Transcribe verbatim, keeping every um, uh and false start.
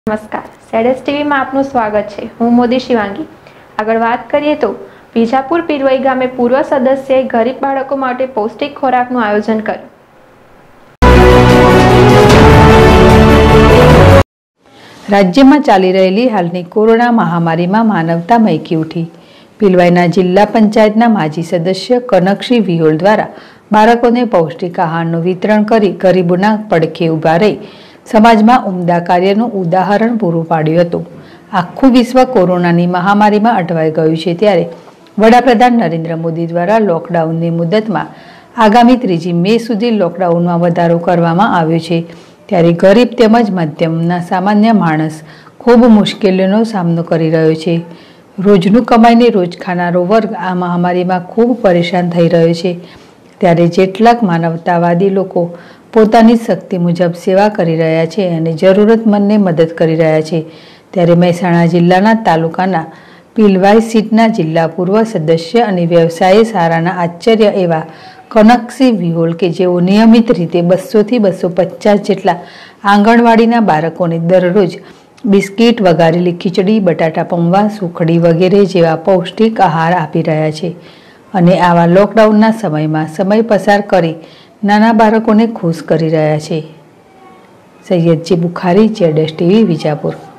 नमस्कार, सेडेस टीवी में आपનું સ્વાગત છે। હું મોદી શિવાંગી। આગળ વાત કરીએ તો વિજાપુર પીરવઈ ગામે પૂર્વ સદસ્યએ ગરીબ બાળકો માટે પૌષ્ટિક ખોરાકનું આયોજન કર્યું। રાજ્યમાં ચાલી રહેલી હાલની કોરોના મહામારીમાં માનવતા મહેકી ઉઠી। પીલવાઈના જિલ્લા પંચાયતના માજી સદસ્ય કનકસિંહ વિહોલ દ્વારા બાળકોને પૌષ્ટિક આહારનું વિતરણ કરી ગરીબોના પડખે ઊભા રહી સમાજમાં ઉમદા કાર્યનું ઉદાહરણ પૂરું પાડ્યું હતું। આખું વિશ્વ કોરોનાની મહામારીમાં અટવાઈ ગયું છે, ત્યારે વડાપ્રધાન નરેન્દ્ર મોદી દ્વારા લોકડાઉનની મુદતમાં આગામી ત્રીજી મે સુધી લોકડાઉનમાં વધારો કરવામાં આવ્યો છે। ત્યારે ગરીબ તેમજ મધ્યમના સામાન્ય માણસ ખૂબ મુશ્કેલીઓનો સામનો કરી રહ્યો છે। રોજનું કમાઈને રોજ ખાનારો વર્ગ આ મહામારીમાં ખૂબ પરેશાન થઈ રહ્યો છે। ત્યારે જેટલાક માનવતાવાદી લોકો પોતાની શક્તિ મુજબ સેવા કરી રહ્યા છે અને જરૂરતમંદને મદદ કરી રહ્યા છે, ત્યારે મહેસાણા જિલ્લાના તાલુકાના પીલવાઈ સીટના જિલ્લા પૂર્વ સદસ્ય અને વ્યવસાય શાળાના આચાર્ય એવા કનકસિંહ વિહોલ કે જેઓ નિયમિત રીતે બસોથી બસો પચાસ જેટલા આંગણવાડીના બાળકોને દરરોજ બિસ્કિટ, વઘારેલી ખીચડી, બટાટા પૌવા, સુખડી વગેરે જેવા પૌષ્ટિક આહાર આપી રહ્યા છે અને આવા લોકડાઉનના સમયમાં સમય પસાર કરી નાના બાળકોને ખુશ કરી રહ્યા છે। સૈયદજી બુખારી, સેડેસ ટીવી, વિજાપુર।